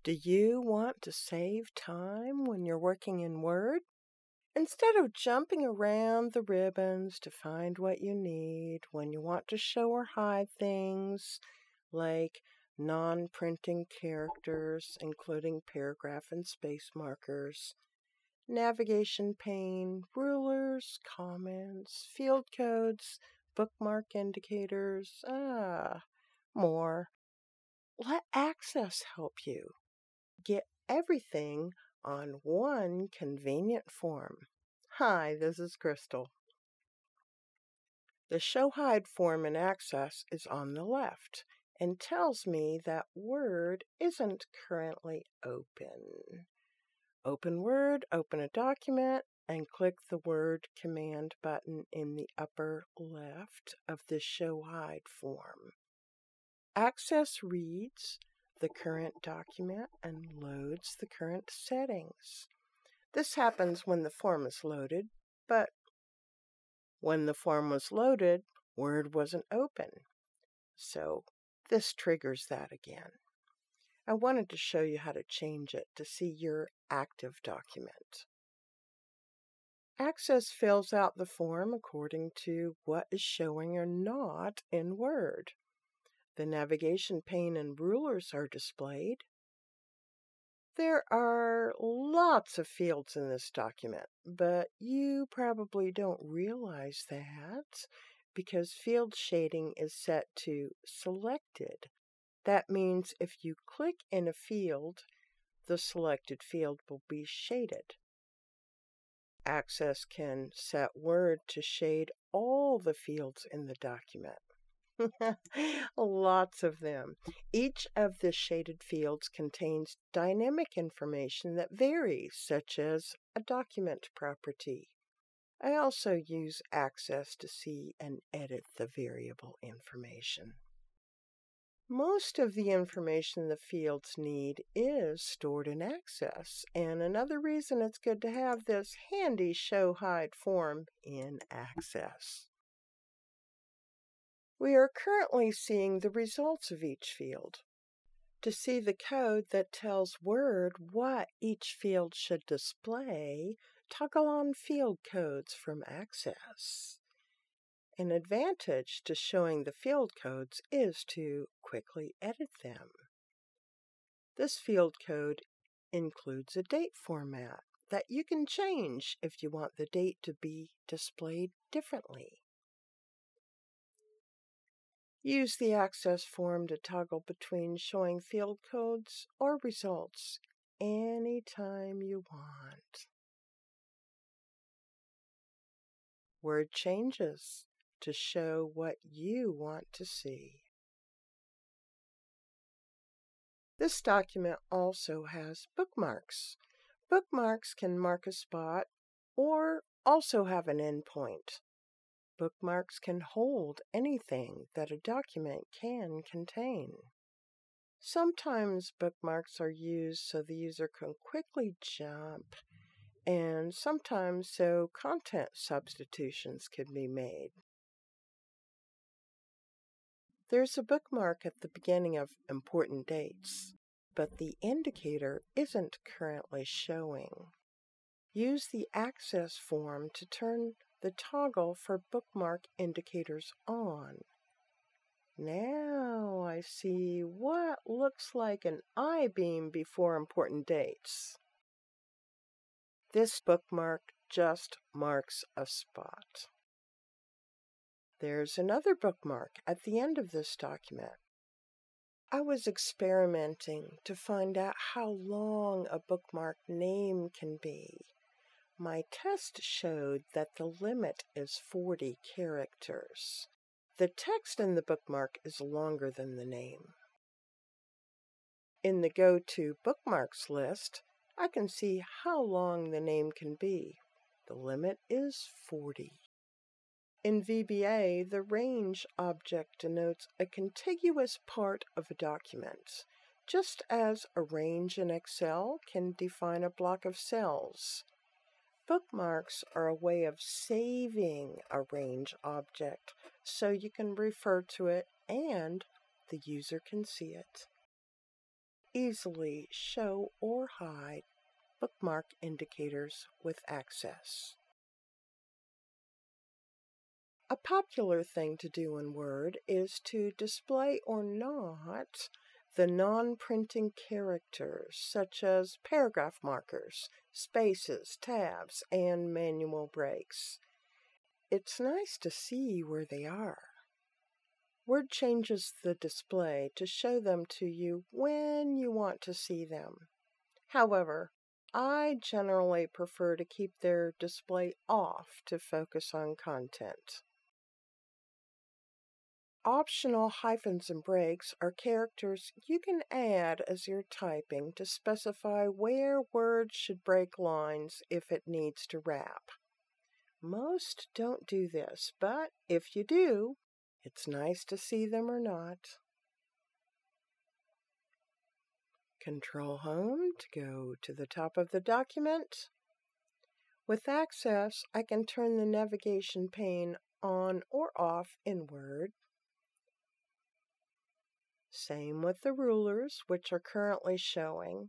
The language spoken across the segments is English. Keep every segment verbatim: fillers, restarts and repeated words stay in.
Do you want to save time when you're working in Word? Instead of jumping around the ribbons to find what you need when you want to show or hide things like non-printing characters, including paragraph and space markers, navigation pane, rulers, comments, field codes, bookmark indicators, ah, more. Let Access help you. Get everything on one convenient form. Hi, this is Crystal. The Show Hide form in Access is on the left and tells me that Word isn't currently open. Open Word, open a document, and click the Word Command button in the upper left of the Show Hide form. Access reads the current document and loads the current settings. This happens when the form is loaded, but when the form was loaded, Word wasn't open. So this triggers that again. I wanted to show you how to change it to see your active document. Access fills out the form according to what is showing or not in Word. The navigation pane and rulers are displayed. There are lots of fields in this document, but you probably don't realize that because field shading is set to selected. That means if you click in a field, the selected field will be shaded. Access can set Word to shade all the fields in the document. Lots of them. Each of the shaded fields contains dynamic information that varies, such as a document property. I also use Access to see and edit the variable information. Most of the information the fields need is stored in Access, and another reason it's good to have this handy Show Hide form in Access. We are currently seeing the results of each field. To see the code that tells Word what each field should display, toggle on Field Codes from Access. An advantage to showing the field codes is to quickly edit them. This field code includes a date format that you can change if you want the date to be displayed differently. Use the Access form to toggle between showing field codes or results anytime you want. Word changes to show what you want to see. This document also has bookmarks. Bookmarks can mark a spot or also have an endpoint. Bookmarks can hold anything that a document can contain. Sometimes bookmarks are used so the user can quickly jump, and sometimes so content substitutions can be made. There's a bookmark at the beginning of important dates, but the indicator isn't currently showing. Use the Access form to turn the toggle for bookmark indicators on. Now I see what looks like an I-beam before important dates. This bookmark just marks a spot. There's another bookmark at the end of this document. I was experimenting to find out how long a bookmark name can be. My test showed that the limit is forty characters. The text in the bookmark is longer than the name. In the Go To Bookmarks list, I can see how long the name can be. The limit is forty. In V B A, the range object denotes a contiguous part of a document, just as a range in Excel can define a block of cells. Bookmarks are a way of saving a range object so you can refer to it and the user can see it. easily show or hide bookmark indicators with Access. A popular thing to do in Word is to display or not the non-printing characters such as paragraph markers, spaces, tabs, and manual breaks. It's nice to see where they are. Word changes the display to show them to you when you want to see them. However, I generally prefer to keep their display off to focus on content. Optional hyphens and breaks are characters you can add as you're typing to specify where words should break lines if it needs to wrap. Most don't do this, but if you do, it's nice to see them or not. Control Home to go to the top of the document. With Access, I can turn the navigation pane on or off in Word. Same with the rulers, which are currently showing.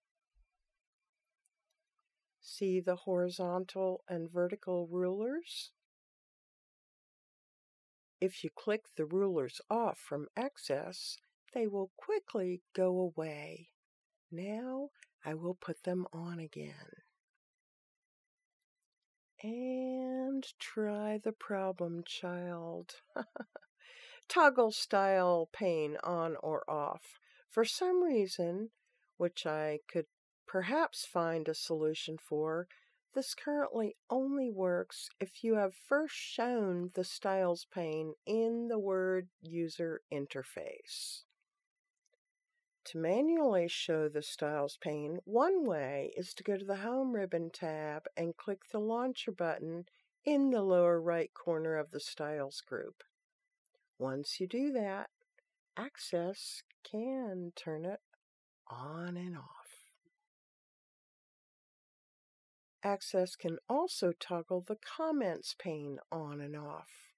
See the horizontal and vertical rulers? If you click the rulers off from Access, they will quickly go away. Now I will put them on again. And try the problem child. Toggle style pane on or off. For some reason, which I could perhaps find a solution for, this currently only works if you have first shown the styles pane in the Word user interface. To manually show the styles pane, one way is to go to the Home ribbon tab and click the Launcher button in the lower right corner of the Styles group. Once you do that, Access can turn it on and off. Access can also toggle the Comments pane on and off.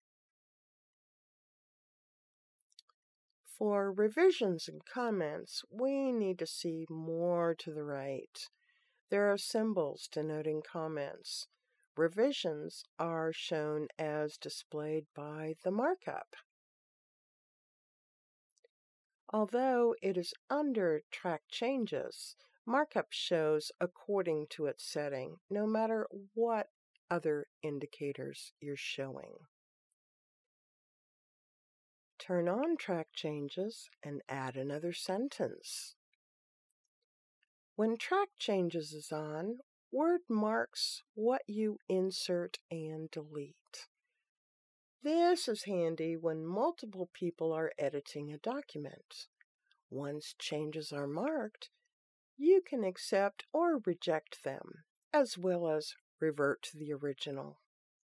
For revisions and comments, we need to see more to the right. There are symbols denoting comments. Revisions are shown as displayed by the Markup. Although it is under Track Changes, Markup shows according to its setting, no matter what other indicators you're showing. Turn on Track Changes and add another sentence. When Track Changes is on, Word marks what you insert and delete. This is handy when multiple people are editing a document. Once changes are marked, you can accept or reject them, as well as revert to the original.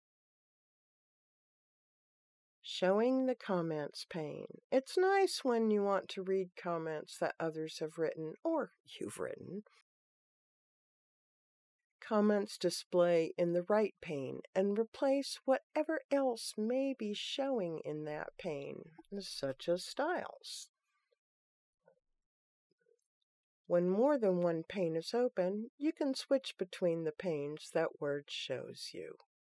Showing the Comments pane. It's nice when you want to read comments that others have written or you've written. Comments display in the right pane and replace whatever else may be showing in that pane, such as styles. When more than one pane is open, you can switch between the panes that Word shows you.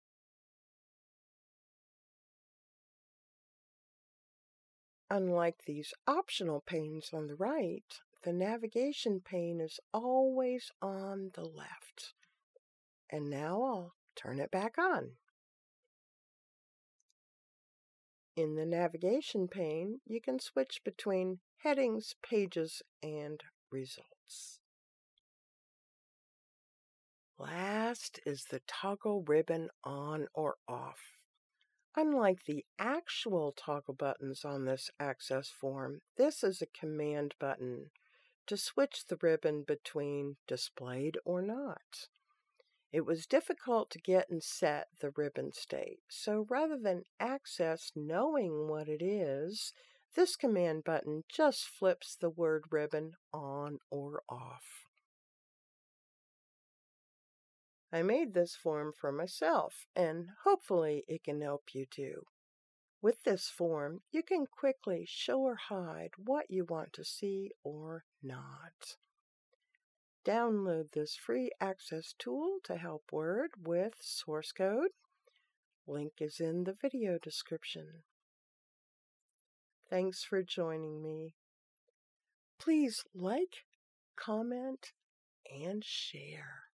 Unlike these optional panes on the right, the navigation pane is always on the left. And now I'll turn it back on. In the navigation pane, you can switch between headings, pages, and results. Last is the toggle ribbon on or off. Unlike the actual toggle buttons on this Access form, this is a command button to switch the ribbon between displayed or not. It was difficult to get and set the ribbon state, so rather than Access knowing what it is, this command button just flips the word ribbon on or off. I made this form for myself, and hopefully it can help you too. With this form, you can quickly show or hide what you want to see or not. Download this free access tool to help Word with source code. Link is in the video description. Thanks for joining me. Please like, comment, and share.